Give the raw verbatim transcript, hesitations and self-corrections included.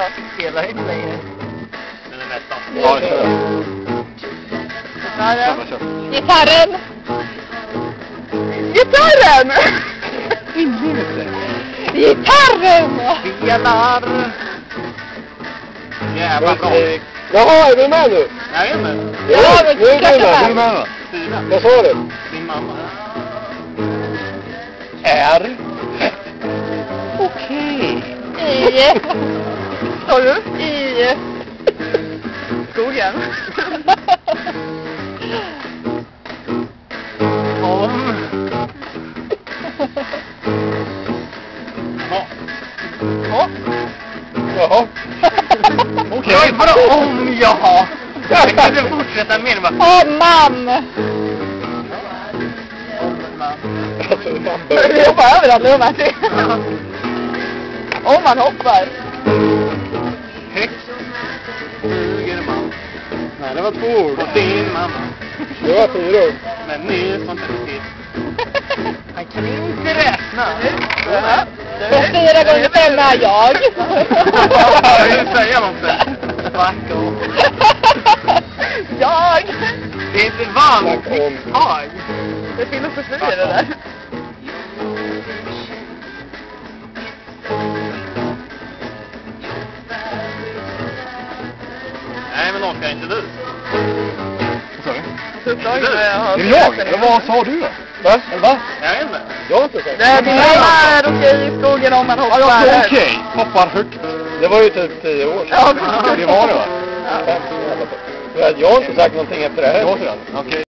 spelar inte längre. Den är nästan. Ja, kör. Gitarren. Gitarren. Gitarren. Inlevelse. Gitarren. Spelar. Jävla bra. Jaha, är du med nu? Jag är med. Ja, men Nu är du med. klockan Du är med då. Fyra. Vad sa du? Din mamma. Är. Okej. I. Sa du? I. Skogen. Om. Ja. Ja. Jaha. Okej, okay, vadå om jag? Jag kan inte fortsätta med det bara. Om man. Alltså, fan Vi börjar. hoppar över alla de här tre. Om man hoppar. Högst suger man. Nej, det var två ord. Och din mamma. Det var fyra ord. Men nu sånt är det. Han kan inte räkna. Och fyra gånger fem är jag. Jag vill säga någonting. Fuck off. Jag. Det är inte vanligt. Fuck on. Tag. Det är filosofi det där. Nej, men orkar inte du. Vad sa du? Så uppdrag när jag har... Är det jag? Eller vad sa du då? Va? Eller va? Jag vet inte. Jag har inte sagt. Det är din mamma är okej i skogen om man hoppar. Ja, ja, okej. Hoppar högt. Det var ju typ tio år sedan. Ja, Det var det va? Ja. Jag har inte sagt någonting efter det här. Okej.